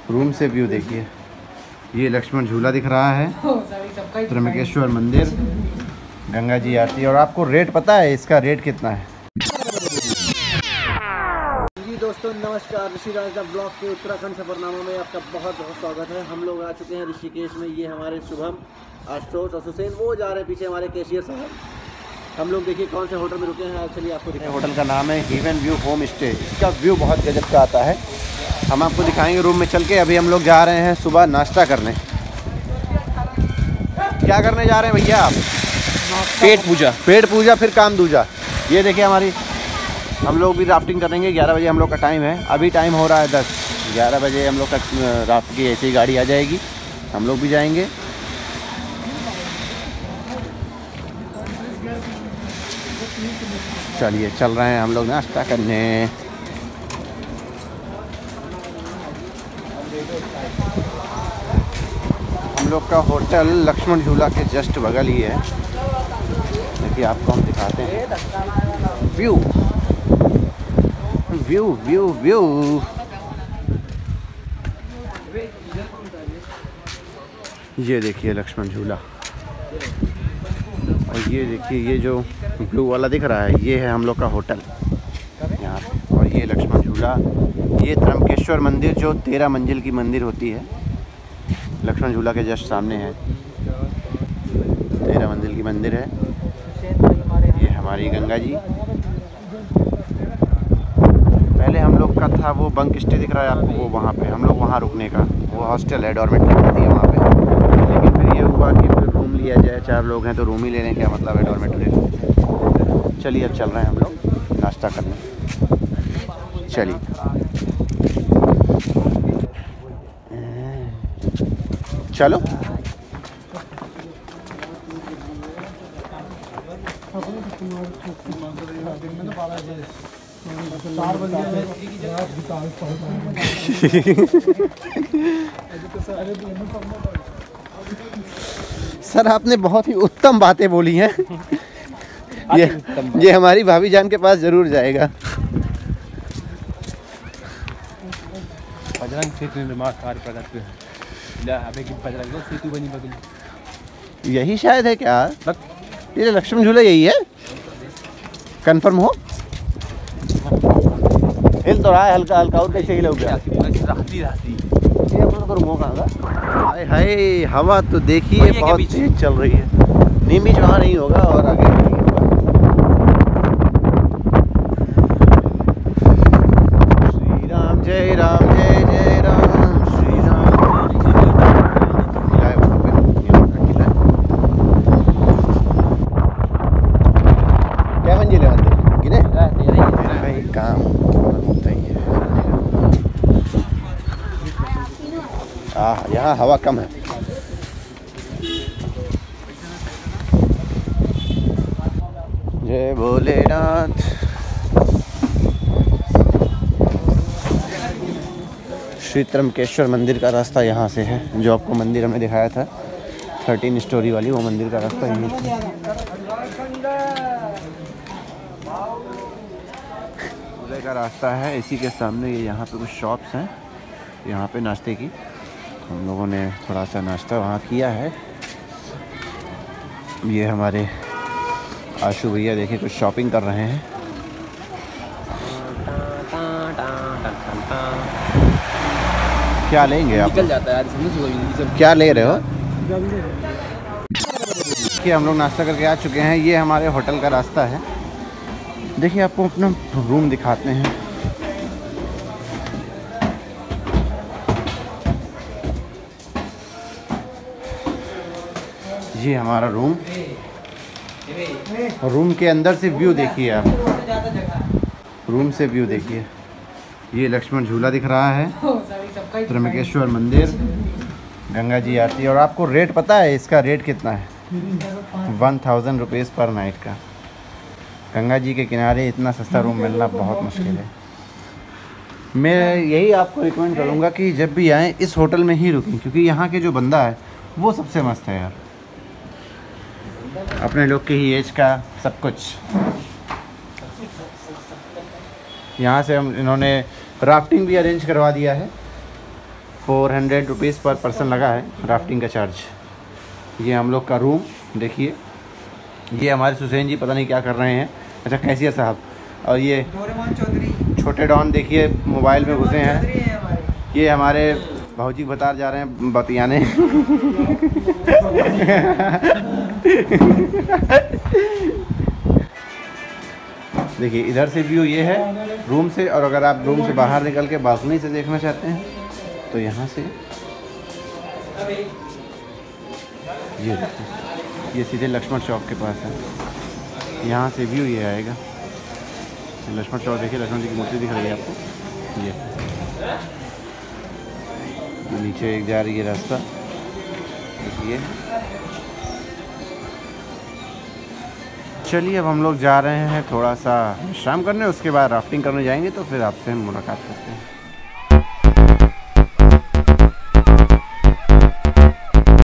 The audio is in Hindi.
रूम से व्यू देखिए। ये लक्ष्मण झूला दिख रहा है, त्र्यंबकेश्वर मंदिर, गंगा जी आरती। और आपको रेट पता है इसका रेट कितना है? जी दोस्तों नमस्कार, ऋषि राज ब्लॉग के उत्तराखंड सफरनामा में आपका बहुत बहुत स्वागत है। हम लोग आ चुके हैं ऋषिकेश में। ये हमारे शुभम, आशुतोष और हुसैन वो जा रहे हैं पीछे हमारे कैशियर साहब। हम लोग देखिए कौन से होटल में रुके हैं। चलिए आपको दिखाएं। होटल का नाम है हेवन व्यू होम स्टे। इसका व्यू बहुत गजब का आता है, हम आपको दिखाएंगे रूम में चल के। अभी हम लोग जा रहे हैं सुबह नाश्ता करने। क्या करने जा रहे हैं भैया आप? पेट पूजा। पेट पूजा फिर काम दूजा। ये देखिए हमारी, हम लोग भी राफ्टिंग करेंगे। 11 बजे हम लोग का टाइम है। अभी टाइम हो रहा है 10। 11 बजे हम लोग का राफ्ट की ऐसी गाड़ी आ जाएगी, हम लोग भी जाएंगे। चलिए चल रहे हैं हम लोग नाश्ता करने। हम लोग का होटल लक्ष्मण झूला के जस्ट बगल ही है। देखिए आपको हम दिखाते हैं व्यू व्यू व्यू व्यू। ये देखिए लक्ष्मण झूला, और ये देखिए ये जो ब्लू वाला दिख रहा है ये है हम लोग का होटल यहाँ पे। और ये लक्ष्मण झूला, ये त्र्यंबकेश्वर मंदिर जो 13 मंजिल की मंदिर होती है, लक्ष्मण झूला के जस्ट सामने है। 13 मंजिल की मंदिर है। ये हमारी गंगा जी। पहले हम लोग का था वो बंक स्टे दिख रहा है आपको, वो वहाँ पे हम लोग वहाँ रुकने का, वो हॉस्टल है, डॉर्मेट्री होती है वहाँ पे। लेकिन फिर ये हुआ कि फिर रूम लिया जाए, 4 लोग हैं तो रूम ही लेने क्या मतलब है डॉर्मेट्री। चलिए अब चल रहे हैं हम लोग नाश्ता करने। चलिए चलो। सर आपने बहुत ही उत्तम बातें बोली हैं। ये हमारी भाभी जान के पास जरूर जाएगा। बजरंग सेतु निर्माण कार्य प्रगति सेतु बनी बदली। यही शायद है क्या? ये लक्ष्मण झूला यही है? कंफर्म हो? हिल तो रहा है हल्का हल्का, और कैसे हिल हो गया? ये अपना तो रूम होगा। हाय हाय, हवा तो देखिए बहुत तेज चल रही है। नीम बीच वहाँ नहीं होगा और आगे नहीं होगा। श्री राम जय राम जय जय राम श्री राम। किला है वहाँ पे, ये का किला है। क्या मंजिल है मंदिर? गिने भाई काम होता ही है। यहाँ हवा कम है। जय भोलेनाथ। श्री त्र्यंबकेश्वर मंदिर का रास्ता यहाँ से है। जो आपको मंदिर हमने दिखाया था 13 स्टोरी वाली, वो मंदिर का रास्ता यहीं है। झूले का रास्ता है इसी के सामने। ये यहाँ पे कुछ शॉप्स हैं यहाँ पे नाश्ते की। हम लोगों ने थोड़ा सा नाश्ता वहाँ किया है। ये हमारे आशु भैया देखिए कुछ शॉपिंग कर रहे हैं। क्या लेंगे आप? निकल जाता है यार, क्या ले रहे हो? कि हम लोग नाश्ता करके आ चुके हैं। ये हमारे होटल का रास्ता है। देखिए आपको अपना रूम दिखाते हैं। ये हमारा रूम। रूम के अंदर से व्यू देखिए आप। रूम से व्यू देखिए। ये लक्ष्मण झूला दिख रहा है, त्र्यंबकेश्वर मंदिर, गंगा जी आरती। और आपको रेट पता है इसका रेट कितना है? 1000 रुपीज़ पर नाइट का। गंगा जी के किनारे इतना सस्ता रूम मिलना बहुत मुश्किल है। मैं यही आपको रिकमेंड करूँगा कि जब भी आएँ इस होटल में ही रुकें, क्योंकि यहाँ के जो बंदा है वो सबसे मस्त है यार। अपने लोग की ही एज का सब कुछ। यहाँ से हम इन्होंने राफ्टिंग भी अरेंज करवा दिया है। 400 रुपीज़ पर पर्सन लगा है राफ्टिंग का चार्ज। ये हम लोग का रूम देखिए। ये हमारे सुसैन जी पता नहीं क्या कर रहे हैं। अच्छा कैसियर साहब। और ये छोटे डॉन देखिए मोबाइल में घुसे हैं। ये हमारे भाऊजी बता जा रहे हैं बतियाने। देखिए इधर से व्यू ये है रूम से, और अगर आप रूम से बाहर निकल के बालकनी से देखना चाहते हैं तो यहाँ से ये देखिए, ये सीधे लक्ष्मण चौक के पास है। यहाँ से व्यू ये आएगा। लक्ष्मण चौक देखिए, लक्ष्मण जी की मूर्ति दिख रही है आपको। ये नीचे एक जा रही है रास्ता देखिए। चलिए अब हम लोग जा रहे हैं थोड़ा सा विश्राम करने, उसके बाद राफ्टिंग करने जाएंगे, तो फिर आपसे हम मुलाकात करते हैं।